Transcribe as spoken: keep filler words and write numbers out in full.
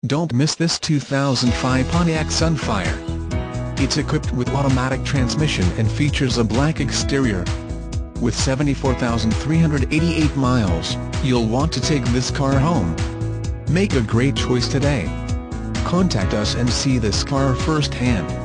Don't miss this two thousand five Pontiac Sunfire. It's equipped with automatic transmission and features a black exterior. With seventy-four thousand three hundred eighty-eight miles, you'll want to take this car home. Make a great choice today. Contact us and see this car firsthand.